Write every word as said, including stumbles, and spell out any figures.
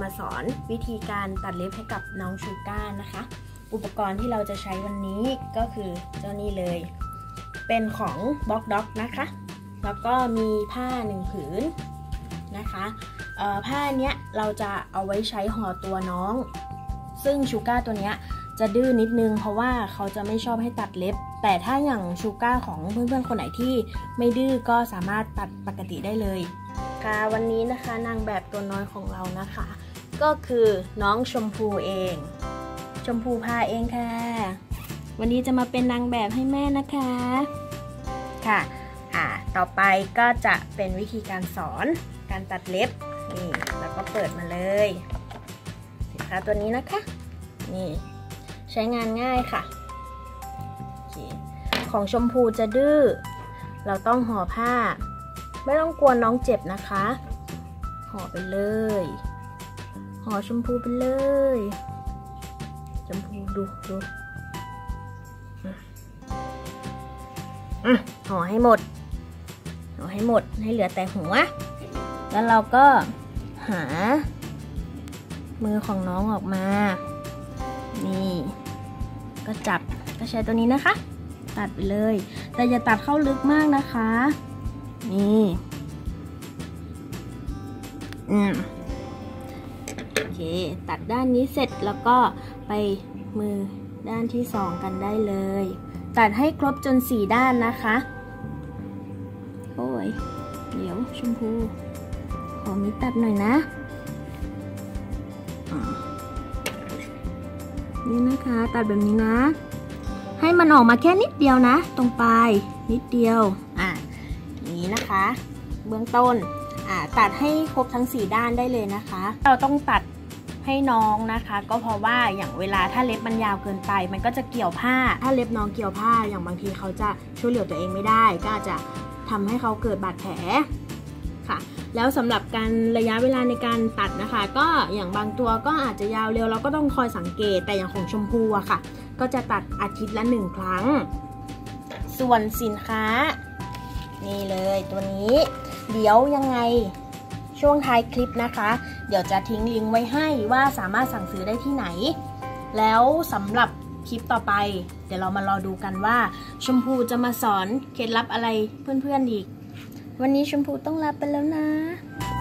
สอนวิธีการตัดเล็บให้กับน้องชูก้านะคะอุปกรณ์ที่เราจะใช้วันนี้ก็คือเจ้านี้เลยเป็นของบล็อกด็อกนะคะแล้วก็มีผ้าหนึ่งผืนนะคะผ้าเนี้ยเราจะเอาไว้ใช้ห่อตัวน้องซึ่งชูก้าตัวเนี้ยจะดื้อนิดนึงเพราะว่าเขาจะไม่ชอบให้ตัดเล็บแต่ถ้าอย่างชูก้าของเพื่อนๆคนไหนที่ไม่ดื้อก็สามารถตัดปกติได้เลยค่ะวันนี้นะคะนางแบบตัวน้อยของเรานะคะก็คือน้องชมพูเองชมพูพาเองค่ะวันนี้จะมาเป็นนางแบบให้แม่นะคะค่ะอ่าต่อไปก็จะเป็นวิธีการสอนการตัดเล็บนี่แล้วก็เปิดมาเลยสินค้าตัวนี้นะคะนี่ใช้งานง่ายค่ะของชมพูจะดื้อเราต้องห่อผ้าไม่ต้องกลัวน้องเจ็บนะคะห่อไปเลยห่อชมพูไปเลยชมพูดูดูห่อให้หมดห่อให้หมดให้เหลือแต่หัวแล้วเราก็หามือของน้องออกมานี่ก็จับก็ใช้ตัวนี้นะคะตัดไปเลยแต่อย่าตัดเข้าลึกมากนะคะนี่อืมโอเคตัดด้านนี้เสร็จแล้วก็ไปมือด้านที่สองกันได้เลยตัดให้ครบจนสี่ด้านนะคะโอ้ยเดี๋ยวชมพูขอมีตัดหน่อยนะนี่นะคะตัดแบบนี้นะให้มันออกมาแค่นิดเดียวนะตรงปลายนิดเดียวอ่ะอย่างนี้นะคะเบื้องต้นอ่ะตัดให้ครบทั้งสี่ด้านได้เลยนะคะเราต้องตัดให้น้องนะคะก็เพราะว่าอย่างเวลาถ้าเล็บมันยาวเกินไปมันก็จะเกี่ยวผ้าถ้าเล็บน้องเกี่ยวผ้าอย่างบางทีเขาจะช่วยเหลือตัวเองไม่ได้ก็อาจจะทำให้เขาเกิดบาดแผลค่ะแล้วสำหรับการระยะเวลาในการตัดนะคะก็อย่างบางตัวก็อาจจะยาวเร็วเราก็ต้องคอยสังเกตแต่อย่างของชมพูอะค่ะก็จะตัดอาทิตย์ละหนึ่งครั้งส่วนสินค้านี่เลยตัวนี้เดี๋ยวยังไงช่วงท้ายคลิปนะคะเดี๋ยวจะทิ้งลิงก์ไว้ให้ว่าสามารถสั่งซื้อได้ที่ไหนแล้วสำหรับคลิปต่อไปเดี๋ยวเรามารอดูกันว่าชมพูจะมาสอนเคล็ดลับอะไรเพื่อนๆอีกวันนี้ชมพูต้องลาไปแล้วนะ